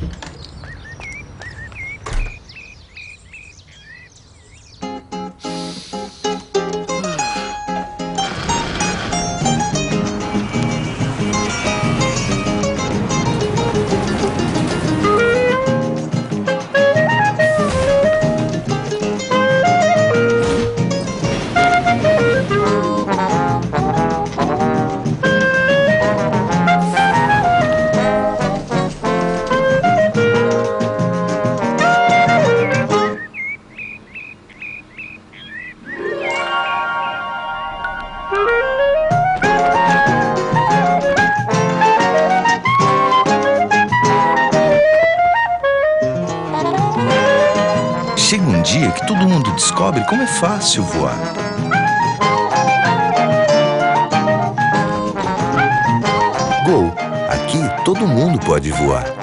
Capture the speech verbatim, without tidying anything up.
Chega um dia que todo mundo descobre como é fácil voar. Gol! Aqui todo mundo pode voar.